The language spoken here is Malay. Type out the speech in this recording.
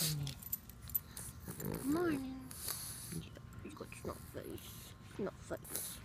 Good morning. Yeah, he's got snot face. Snot face.